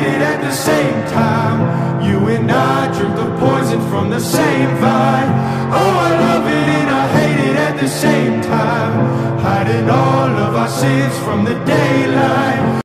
hate it at the same time. You and I drink the poison from the same vine. Oh, I love it and I hate it at the same time, hiding all of our sins from the daylight.